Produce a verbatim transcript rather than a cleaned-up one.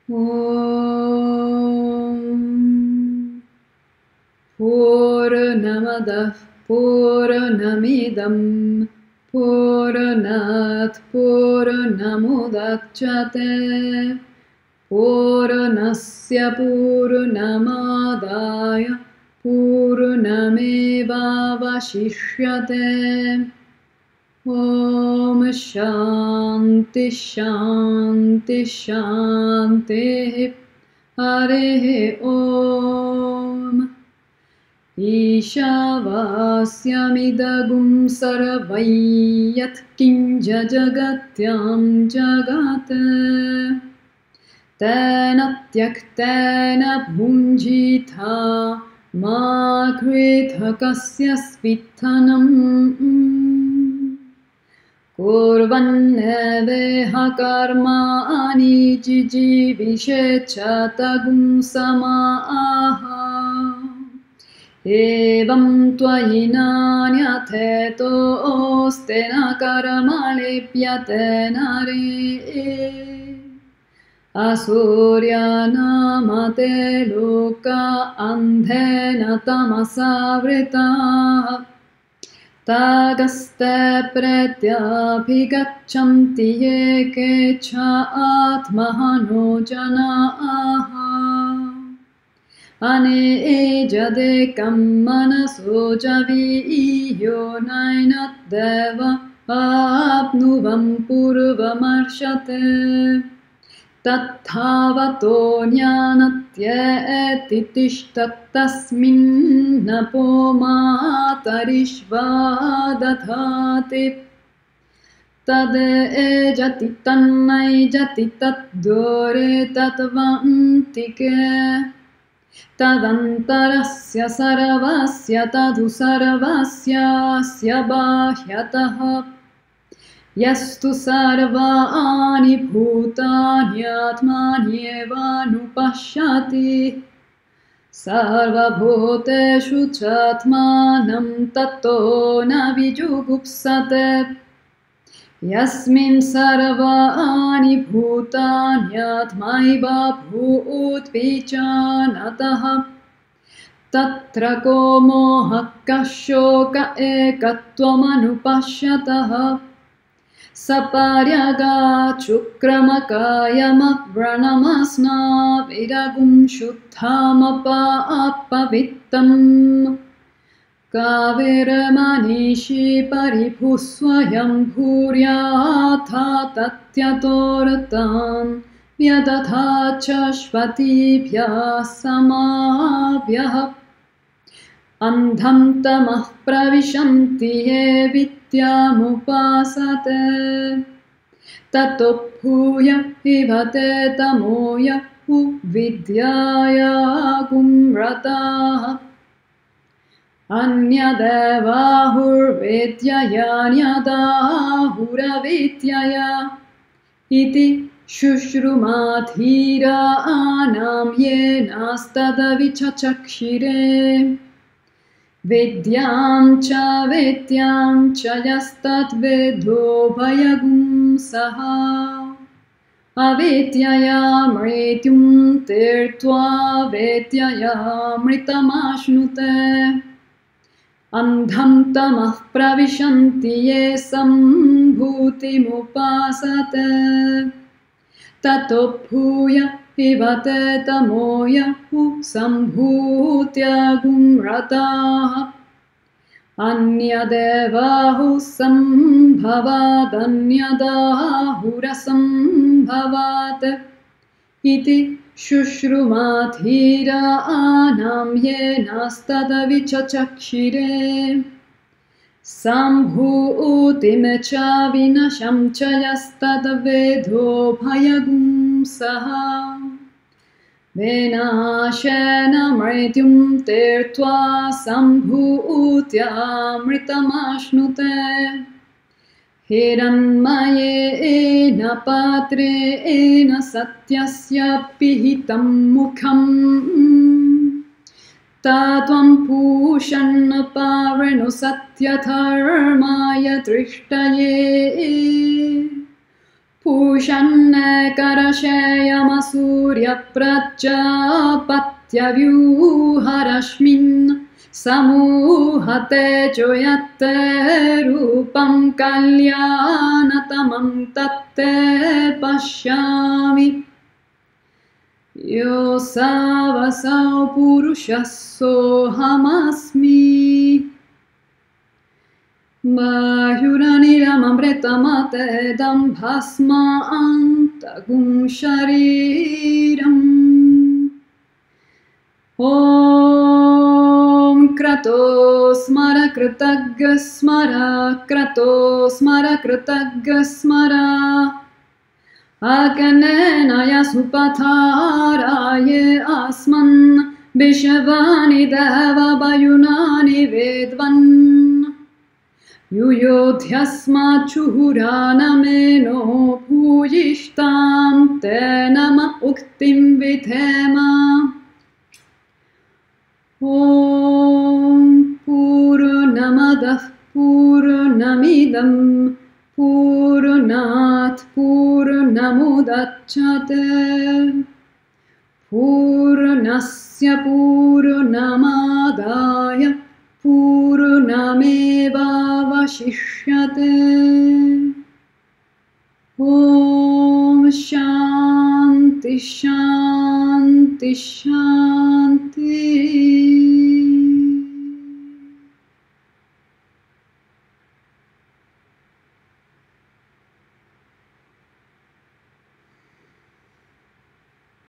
Om Purnamadah Purnamidam Purnat Purnamudachyate Purnasya Purnamadaya Purnamevavashishyate. Om Shanti Shanti Shanti Hare Om Ishavasyamitagum sarvayat kinja jagatyam jagate Tena tyaktena bhunjitha ma kritha kasya svithanam Kurvanneveha karmani jijivishetchatagum samaaha Evam tvayinanyatheto ostena karamalipyatena re Asuryanamate loka andhena tamasavrita Tagaste pretyabhigachanti ye kecha atmahano janaha Anejadekam manaso javiyo nainadeva apnuvam purvamarshate Tathavato jnanatyeti tishttasmin napomatarishvadathati Tade jati tannai jati taddore tatvantike Tadantarasya sarvasya tadu sarvasya asya bahyataha Yastu sarvani bhutani atmanyeva nupashyati Sarvabhuteshu chatmanam tato na vijugupsate Yasmin sarvani bhutani atmaiva bhut vichanataha Tatra ko mohakka shoka ekatvamanupashyataha Saparyaga chukramakayama vranamasna viragum shuddhamapa apavittam Kaviramanishi paribhusvayam bhuryatha tatyatoratam Vyadatha chashvatibhyah samabhyah Andham tamah pravishanti ye vidyamupasate Tato bhuya vivate tamoya uvidyaya gumrataha Anyadevahurvedyaya anyadahuravithyaya Iti shushrumathira anam yenastadavichachakshire Vidyam cha vidyam cha yastat vedho bhayagum saha Avidyaya mrityum tirtva vidyaya mritamashnute Andham tamah pravishanti ye sambhutimupasate Tato bhuya vivate tamoya hu sambhutya gumrataha Anyadevahu sambhavad anyadahurasambhavat Iti shushrumathira anam yenastadavichachakshire Sambhuutimecha vinasham cha yastadavedho bhayagum saha Venashena mrityum tirtva sambhutya mritamashnute Hiranmayena patreena satyasya pihitam mukham Tatvam pushanna pareno satyatharmaya trishtaye Pushanne karasheyama surya prajapatyavyuharashmin samuhate joyatte rupam kalyanatamam tatte pashyami yo savasau purushassohamasmi Mahuraniramamritamate bhasma antagum shariram Om kratos smara kritagga smara kratos smara kritagga smara Aganena yasupataraye asman Bishavani deva bayunani vedvan Yuyodhyasma chuhuranameno pujishtam tenama uktim vithema Om purnamadah purnamidam purnat purnamudachyate purnasya purnamadaya purnameva vashishyate Om shanti shanti shanti